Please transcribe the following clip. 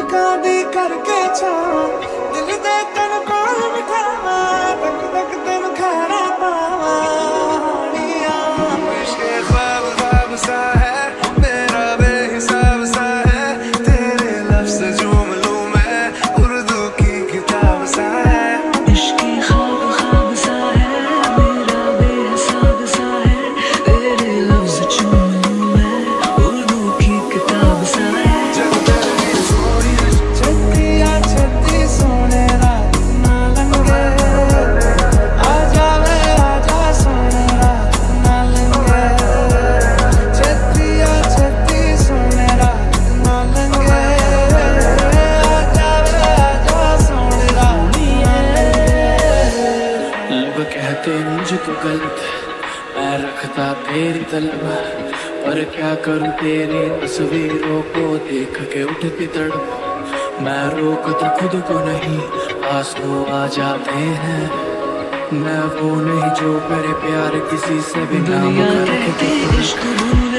पलकां दी करके छावां दिल दे तन कोल बिठावां तक तक तन खाना पावां हानिया इश्क़ ख्वाब ख्वाब सा है मेरा बेहिसाब सा है तेरे लफ्ज़ झूम लूं मैं उर्दू की किताब सा है इश्क़ ख्वाब ख्वाब सा है मेरा बेहिसाब सा है तेरे लफ्ज़ झूम लूं मैं उर्दू की किताब सा है जग तेरी सोनी छत्तिया छत्ती सोने रात ना लंघे आजा वे आजा सोने रात ना लंघे छत्तिया छत्ती सोने रात ना लंघे आजा वे आजा सोने रात ना लंघे लोग कहते मुझको गलत मैं रखता तेरी तलब पर क्या करूं तेरी तस्वीरों को देख के उठती तड़प मैं रोकता खुद को नहीं आंसू आ जाते हैं मैं वो नहीं जो मेरे प्यार किसी से भी नाम करके